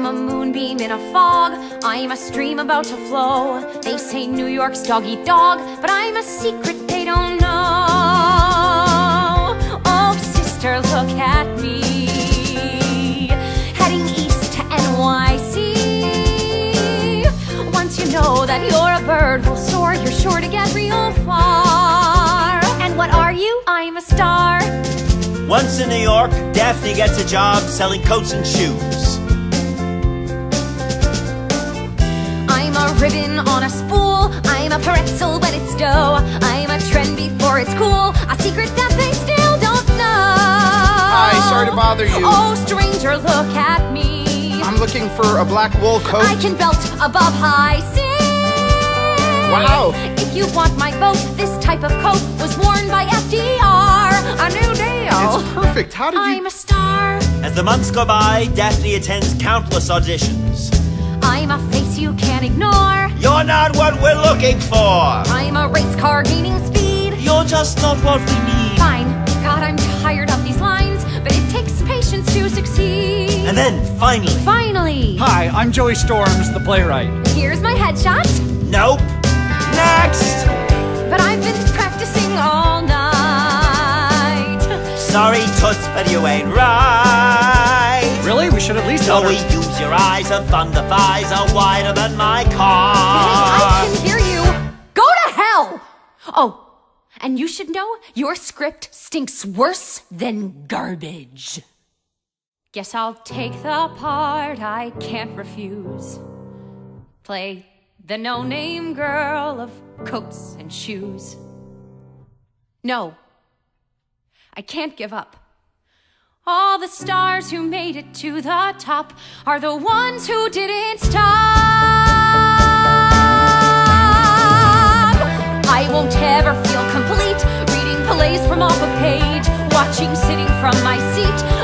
a moonbeam in a fog. I'm a stream about to flow. They say New York's dog-eat-dog, but I'm a secret they don't know. Oh, sister, look at me, heading east to NYC. Once you know that you're a bird will soar, you're sure to get real far. And what are you? I'm a star. Once in New York, Daphne gets a job selling coats and shoes. I'm a ribbon on a spool. I'm a pretzel when it's dough. I'm a trend before it's cool. A secret that they still don't know. Hi, sorry to bother you. Oh, stranger, look at me. I'm looking for a black wool coat. I can belt above high sea. Wow. If you want my vote, this type of coat was worn by FDR. A new deal. It's perfect. How did you... I'm a star. As the months go by, Daphne attends countless auditions. I'm a face you can't ignore. You're not what we're looking for. I'm a race car gaining speed. You're just not what we need. Fine. God, I'm tired of these lines, but it takes patience to succeed. And then, finally. Hi, I'm Joey Storms, the playwright. Here's my headshot. Nope. Next! But I've been practicing all night. Sorry, Toots, but you ain't right. Really? We should at least So tell her. we use your eyes, a thunder thighs are wider than my car. Hey, I can hear you. Go to hell! Oh, and you should know your script stinks worse than garbage. Guess I'll take the part I can't refuse. Play the no-name girl of coats and shoes. No, I can't give up. All the stars who made it to the top are the ones who didn't stop. I won't ever feel complete reading plays from off a page, watching sitting from my seat